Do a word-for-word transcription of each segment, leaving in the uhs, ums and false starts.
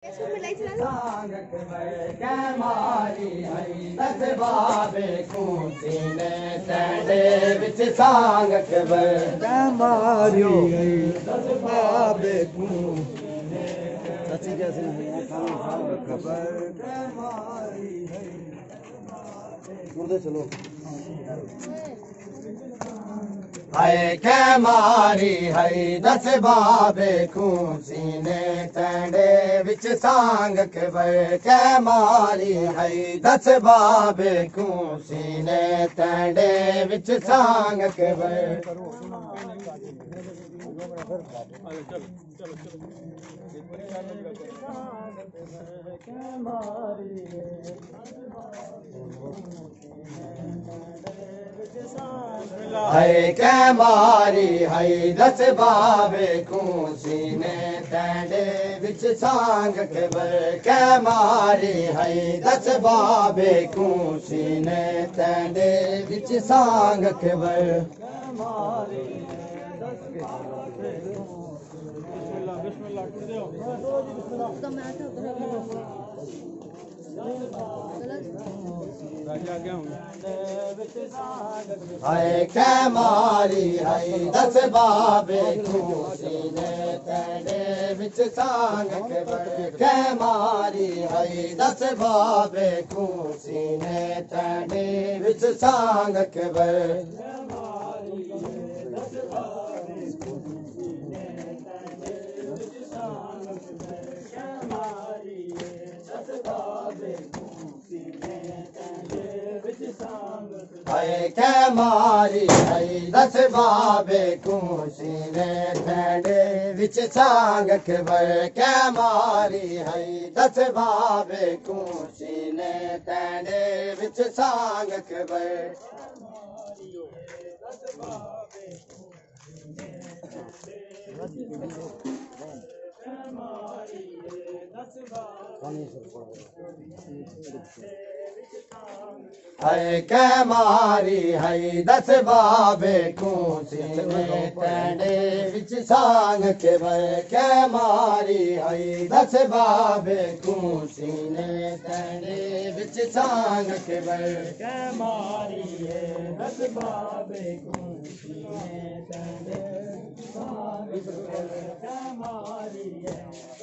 मारी दस बाबे सीने तैंडे विच सांग मारी दस बाबे सची जैसे खबर चलो हाय के मारी है दस बाबे सीने तैंडे विच सांग के मारी है दस बाबे सीने तैंडे विच सांग के है के मारी है दस बाबे सीने तैंडे विच सांग के के मारी है दस बाबे सीने तैंडे विच सांग के हाय के मारी है दस बाबे सीने तैंडे विच सांग के मारी है दस बाबे सीने तैंडे विच सांग के है के मारी है दस बाबे सीने तैंडे विच सांग के मारी है दस बाबे सीने तैंडे विच सांग के है के मारी है दस बाबे सीने तैंडे विच सांग के के मारी है दस बाबे सीने तैंडे विच सांग के मारी है दस बाबे सीने तैंडे मारी है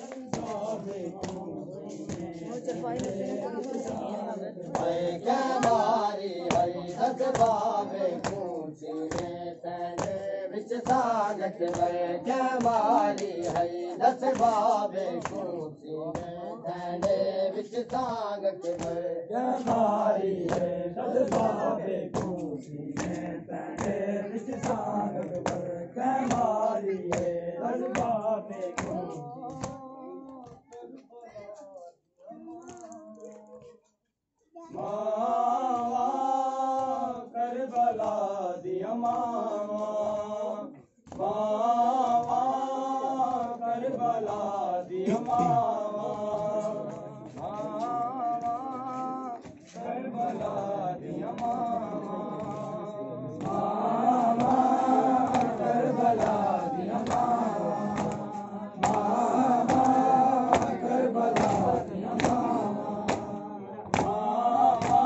के मारी है दस बाबे सीने तैंडे विच सांग के मारी है दस बाबे सीने तैंडे विच सांग के मारी है दस बाबे सीने तैंडे विच सांग के मारी है दस बाबे मावा करबला दिया मावा मावा करबला दिया मावा मावा करबला दिया मावा मावा करबला दिया मावा मावा करबला दिया मावा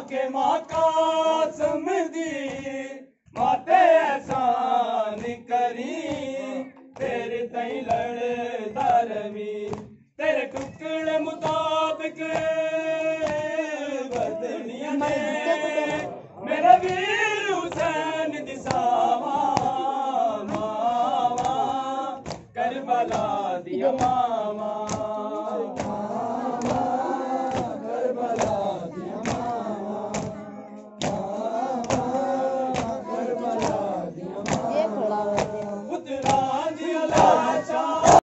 के माँ कासम दी माते एहसान करी तेरे तई लड़ धर्मी तेरे टुकड़े मुताबिक